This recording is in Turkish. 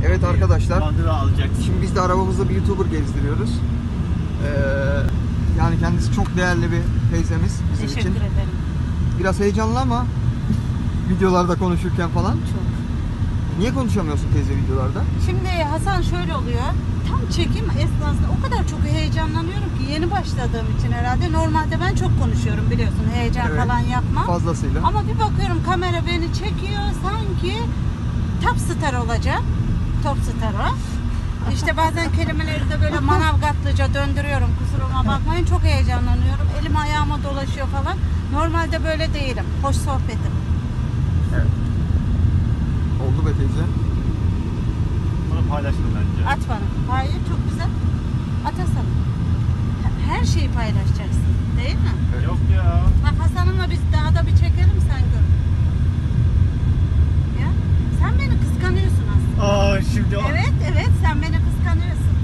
Evet arkadaşlar, Randevu alacaksın. şimdi biz de arabamızda bir YouTuber gezdiriyoruz. Yani kendisi çok değerli bir teyzemiz bizim Teşekkür için. ederim. Biraz heyecanlı ama videolarda konuşurken falan. Çok. Niye konuşamıyorsun teyze videolarda? Şimdi Hasan şöyle oluyor. Tam çekim esnasında o kadar çok heyecanlanıyorum ki yeni başladığım için herhalde. Normalde ben çok konuşuyorum biliyorsun. Heyecan Evet, falan yapmam. fazlasıyla. Ama bir bakıyorum kamera beni çekiyor sanki top star olacak. Top star o. İşte bazen kelimeleri de böyle manavgatlıca döndürüyorum. Kusuruma bakmayın. Çok heyecanlanıyorum. Elim ayağıma dolaşıyor falan. Normalde böyle değilim. Hoş sohbetim. Evet. Oldu be teyze. Bunu paylaştım bence. At bana. Hayır çok güzel. At Hasan. Her şeyi paylaşacaksın. Değil mi? Evet. Yok ya. Bak Hasan'ımla biz daha da bir çekelim sen gör. Ya sen beni kıskanıyorsun aslında. Aa şimdi o. Evet sen beni kıskanıyorsun.